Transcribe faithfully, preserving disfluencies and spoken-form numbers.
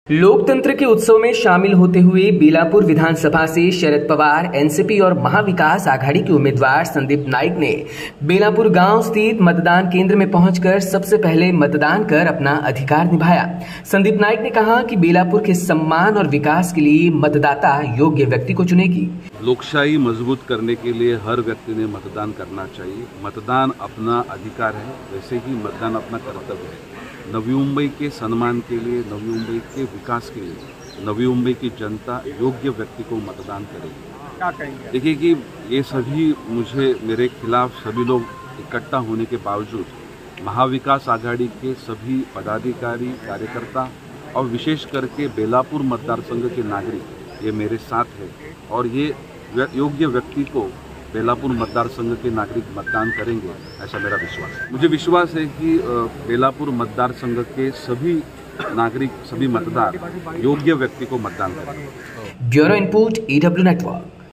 लोकतंत्र के उत्सव में शामिल होते हुए बेलापुर विधानसभा से शरद पवार, एनसीपी और महाविकास आघाड़ी के उम्मीदवार संदीप नाइक ने बेलापुर गांव स्थित मतदान केंद्र में पहुंचकर सबसे पहले मतदान कर अपना अधिकार निभाया। संदीप नाइक ने कहा कि बेलापुर के सम्मान और विकास के लिए मतदाता योग्य व्यक्ति को चुनेगी। लोकशाही मजबूत करने के लिए हर व्यक्ति ने मतदान करना चाहिए। मतदान अपना अधिकार है, वैसे ही मतदान अपना कर्तव्य है। नवी मुंबई के सम्मान के लिए, नवी मुंबई के विकास के लिए नवी मुंबई की जनता योग्य व्यक्ति को मतदान करेगी। क्या कहेंगे? देखिए कि ये सभी मुझे मेरे खिलाफ सभी लोग इकट्ठा होने के बावजूद महाविकास आघाड़ी के सभी पदाधिकारी, कार्यकर्ता और विशेष करके बेलापुर मतदार संघ के नागरिक ये मेरे साथ है और ये योग्य व्यक्ति को बेलापुर मतदार संघ के नागरिक मतदान करेंगे, ऐसा मेरा विश्वास है। मुझे विश्वास है कि बेलापुर मतदार संघ के सभी नागरिक, सभी मतदार योग्य व्यक्ति को मतदान करेंगे। Bureau input, E W network.